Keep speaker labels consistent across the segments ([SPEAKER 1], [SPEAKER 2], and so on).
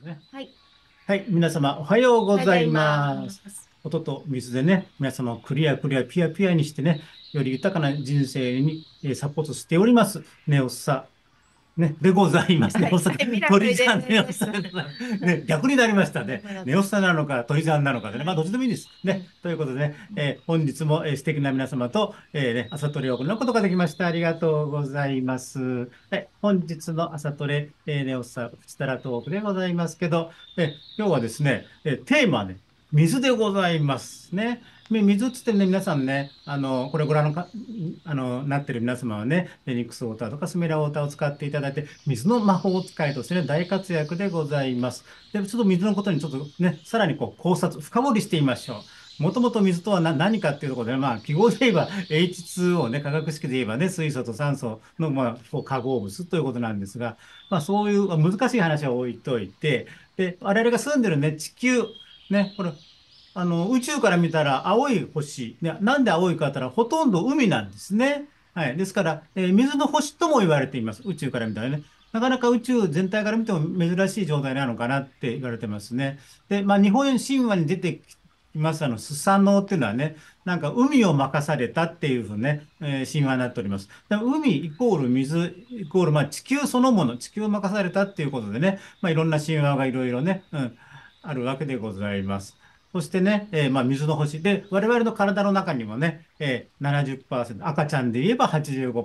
[SPEAKER 1] ね。
[SPEAKER 2] はい。
[SPEAKER 1] はい、皆様おはようご
[SPEAKER 2] おはようござい
[SPEAKER 1] ざいます。
[SPEAKER 2] ます。
[SPEAKER 1] 音と水でね、皆様をクリアクリア、ピアピアにしてね、より豊かな人生にサポートしております。ネオサ、ね、でございます。ネ
[SPEAKER 2] はい。
[SPEAKER 1] オサ、
[SPEAKER 2] はい。ミラクルで
[SPEAKER 1] 鳥さん、ネオサ、
[SPEAKER 2] す。
[SPEAKER 1] ね、逆になりましたね。
[SPEAKER 2] 逆だった。
[SPEAKER 1] ネオサなのか、鳥さんなのかでね、まあ、どっ
[SPEAKER 2] はい。
[SPEAKER 1] ちでもいいです。ね。
[SPEAKER 2] うん。
[SPEAKER 1] ということでね、
[SPEAKER 2] うん。
[SPEAKER 1] 本日も、素敵な皆様と、朝トレを行うことができました。ありがとうございます。はい、本日の朝トレ、ネオサ、プチタラトークでございますけど、今日はですね、テーマはね、水でございますね。水っつってね、皆さんね、これご覧のか、なってる皆様はね、フェニックスウォーターとかスメラウォーターを使っていただいて、水の魔法使いとしてね、大活躍でございます。で、ちょっと水のことにちょっとね、さらにこう考察、深掘りしてみましょう。もともと水とは何かっていうところで、まあ、記号で言えば H2O ね、化学式で言えばね、水素と酸素の、まあ、こう化合物ということなんですが、まあ、そういう難しい話は置いといて、で、我々が住んでるね、地球、ね、これ、宇宙から見たら青い星、ね、なんで青いかって言ったらほとんど海なんですね。はい。ですから、水の星とも言われています。宇宙から見たらね。なかなか宇宙全体から見ても珍しい状態なのかなって言われてますね。で、まあ、日本神話に出てきます、スサノオっていうのはね、なんか海を任されたっていうふうね、神話になっております。で海イコール水イコール、まあ、地球そのもの、地球を任されたっていうことでね、まあ、いろんな神話がいろいろね、あるわけでございます。そしてね、まあ、水の星。で、我々の体の中にもね、70%、赤ちゃんで言えば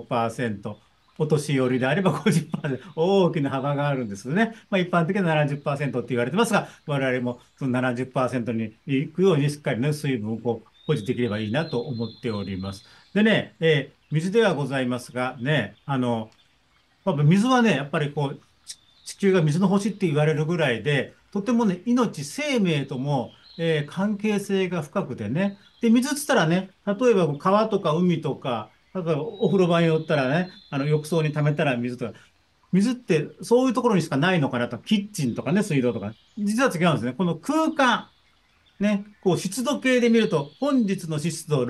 [SPEAKER 1] 85%、お年寄りであれば50%、大きな幅があるんですよね。まあ、一般的には70%って言われてますが、我々もその70%に行くようにしっかりね、水分をこう保持できればいいなと思っております。でね、水ではございますがね、やっぱ水はね、やっぱりこう、地球が水の星って言われるぐらいで、とてもね、命、生命とも、関係性が深くてね。で、水っつったらね、例えば川とか海とか、例えばお風呂場に寄ったらね、浴槽に溜めたら水とか、水ってそういうところにしかないのかなと、キッチンとかね、水道とか。実は違うんですね。この空間、ね、こう湿度計で見ると、本日の湿度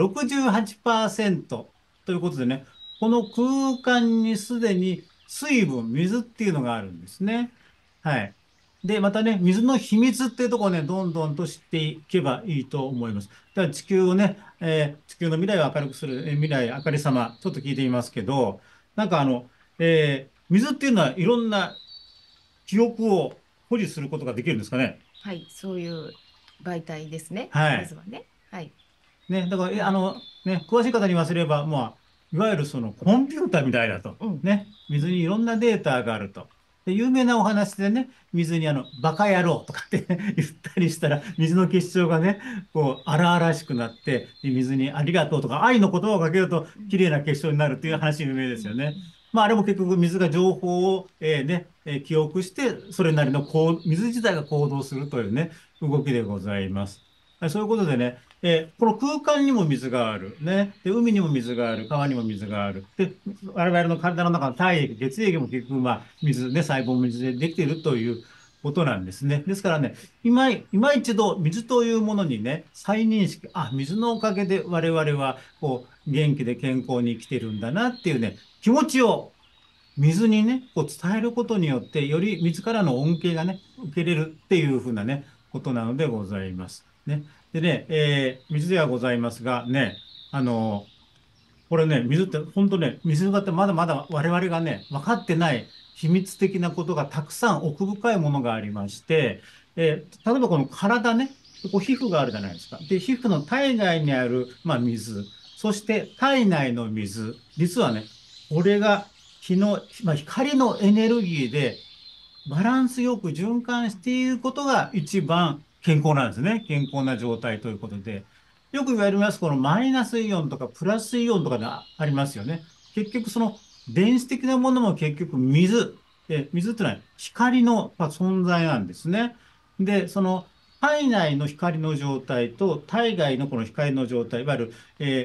[SPEAKER 1] 68%ということでね、この空間にすでに水分、水っていうのがあるんですね。はい。で、またね、水の秘密っていうところをね、どんどんと知っていけばいいと思います。だから地球をね、地球の未来を明るくする、未来、明かり様、ちょっと聞いてみますけど、なんか水っていうのはいろんな記憶を保持することができるんですかね。
[SPEAKER 2] はい。そういう媒体ですね。
[SPEAKER 1] はい。
[SPEAKER 2] まずはね。はい。
[SPEAKER 1] ね、だから、
[SPEAKER 2] うん。
[SPEAKER 1] 詳しい方に言わせれば、まあ、いわゆるそのコンピューターみたいだと。
[SPEAKER 2] うん。
[SPEAKER 1] ね、水にいろんなデータがあると。で、有名なお話でね、水にバカ野郎とかって言ったりしたら、水の結晶がね、こう、荒々しくなって、で水にありがとうとか愛の言葉をかけると、
[SPEAKER 2] うん。
[SPEAKER 1] 綺麗な結晶になるっていう
[SPEAKER 2] うん。
[SPEAKER 1] 話有名で
[SPEAKER 2] うん。
[SPEAKER 1] すよね。
[SPEAKER 2] うん。
[SPEAKER 1] まあ、あれも結局水が情報を、記憶して、それなりの水自体が行動するというね、動きでございます。そういうことでね、この空間にも水がある。ね。で、海にも水がある。川にも水がある。で、我々の体の中の体液、血液も結局、まあ、水ね、細胞も水でできているということなんですね。ですからね、今一度水というものにね、再認識、あ、水のおかげで我々は、こう、元気で健康に生きてるんだなっていうね、気持ちを水にね、こう伝えることによって、より自らの恩恵がね、受けれるっていうふうなね、ことなのでございます。ね。でね、水ではございますがね、これね、水って本当ね、水だってまだまだ我々がね、分かってない秘密的なことがたくさん奥深いものがありまして、例えばこの体ね、こう皮膚があるじゃないですか。で、皮膚の体外にある、まあ、水、そして体内の水、実はね、これがまあ、光のエネルギーでバランスよく循環していることが一番健康なんですね。健康な状態ということで。よく言われます、このマイナスイオンとかプラスイオンとかでありますよね。結局その電子的なものも結局水。水っていうのは光の存在なんですね。で、その体内の光の状態と体外のこの光の状態、いわゆる、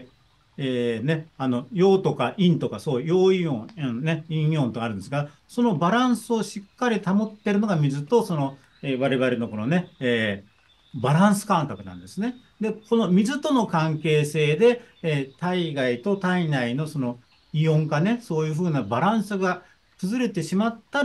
[SPEAKER 1] 陽とか陰とか、そう、陽イオン、ね、陰イオンとあるんですが、そのバランスをしっかり保っているのが水と、我々のこのね、バランス感覚なんですね。で、この水との関係性で、体外と体内のそのイオン化ね、そういうふうなバランスが崩れてしまったら、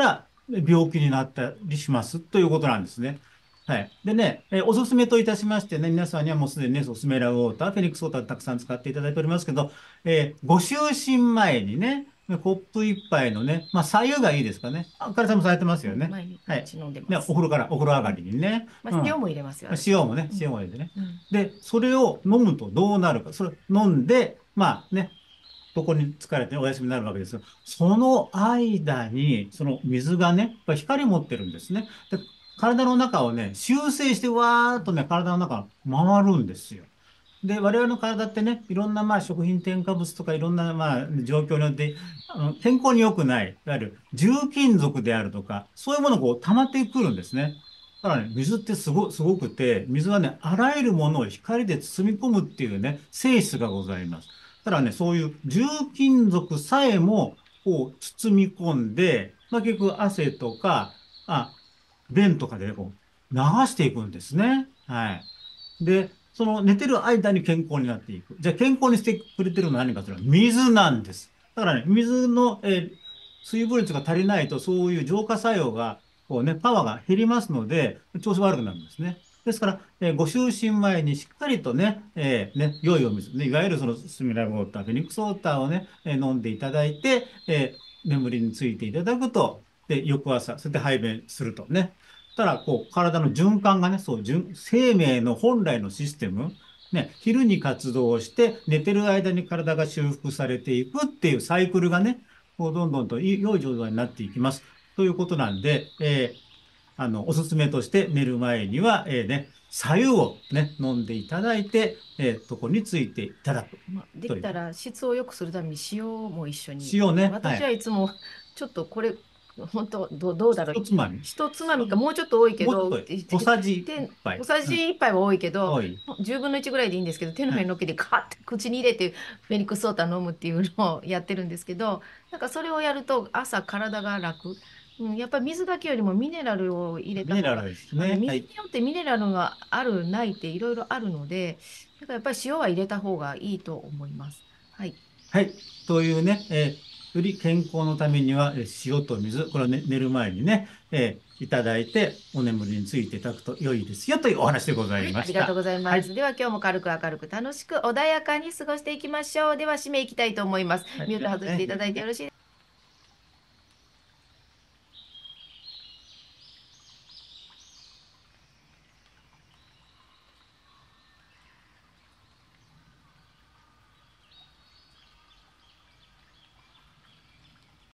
[SPEAKER 1] 病気になったりしますということなんですね。はい。でね、おすすめといたしましてね、皆さんにはもうすでにね、おすすめラウォーター、フェニックスウォーターたくさん使っていただいておりますけど、ご就寝前にね、コップ一杯のね、まあ、白湯がいいですかね。あ、おかさんもされてます
[SPEAKER 2] うん、
[SPEAKER 1] よね。
[SPEAKER 2] 毎
[SPEAKER 1] はい。
[SPEAKER 2] 日飲んで
[SPEAKER 1] ね、
[SPEAKER 2] ます。
[SPEAKER 1] お風呂上が
[SPEAKER 2] うん。
[SPEAKER 1] りにね。
[SPEAKER 2] まあ、
[SPEAKER 1] うん。
[SPEAKER 2] 塩も入れますよ、私。
[SPEAKER 1] 塩もね、
[SPEAKER 2] うん。
[SPEAKER 1] 塩も入れてね。
[SPEAKER 2] うん。
[SPEAKER 1] で、それを飲むとどうなるか。それ飲んで、まあね、ここに疲れてお休みになるわけですよ。その間に、その水がね、やっぱり光持ってるんですね。で、体の中をね、修正してわーっとね、体の中回るんですよ。で、我々の体ってね、いろんなまあ食品添加物とかいろんなまあ状況によって、健康に良くない、いわゆる重金属であるとか、そういうものがこう溜まってくるんですね。だからね、水ってすごくて、水はね、あらゆるものを光で包み込むっていうね、性質がございます。ただね、そういう重金属さえも、こう、包み込んで、まあ、結局汗とか、便とかでねこう流していくんですね。はい。で、その寝てる間に健康になっていく。じゃあ健康にしてくれてるのは何かというと、水なんです。だからね、水の、水分率が足りないと、そういう浄化作用が、こうね、パワーが減りますので、調子悪くなるんですね。ですから、ご就寝前にしっかりとね、良いお水、ね、いわゆるそのスミラルウォーター、フェニックスウォーターをね、飲んでいただいて、眠りについていただくと、で、翌朝、それで排便するとね。たら、こう、体の循環がね、そう、生命の本来のシステム、ね、昼に活動して、寝てる間に体が修復されていくっていうサイクルがね、こう、どんどんと良い状態になっていきます。ということなんで、おすすめとして寝る前には、白湯をね、飲んでいただいて、床についていただく
[SPEAKER 2] まあ、で
[SPEAKER 1] という。
[SPEAKER 2] きたら質を良くするために塩も一緒に。
[SPEAKER 1] 塩ね、は
[SPEAKER 2] 私は
[SPEAKER 1] い。
[SPEAKER 2] いつもちょっとこれ、本当どうだろう。
[SPEAKER 1] 一つまみ。
[SPEAKER 2] 一つまみか、もうちょっと多いけど、
[SPEAKER 1] もうちょっと、小さじ一
[SPEAKER 2] 小
[SPEAKER 1] 杯。
[SPEAKER 2] さじ1杯は多いけど、
[SPEAKER 1] 多い。
[SPEAKER 2] 10分の1ぐらいでいいんですけど、手の
[SPEAKER 1] はい。
[SPEAKER 2] 上にのっけてカーって口に入れてフェニックスソーダ飲むっていうのをやってるんですけど、なんかそれをやると朝体が楽。うん、やっぱり水だけよりもミネラルを入れた方が、
[SPEAKER 1] ミネラルですね。はい。
[SPEAKER 2] 水によってミネラルがある、ないっていろいろあるので、だからやっぱり塩は入れた方がいいと思います。はい。
[SPEAKER 1] はい。というね、より健康のためには、塩と水、これを、ね、寝る前にね、いただいて、お眠りについていただくと良いですよというお話でござい
[SPEAKER 2] はい、
[SPEAKER 1] ました。
[SPEAKER 2] ありがとうござい
[SPEAKER 1] はい。
[SPEAKER 2] ます。では今日も軽く明るく楽しく穏やかに過ごしていきましょう。では締めいきたいと思います。
[SPEAKER 1] はい。
[SPEAKER 2] ミュート外していただいてよろしい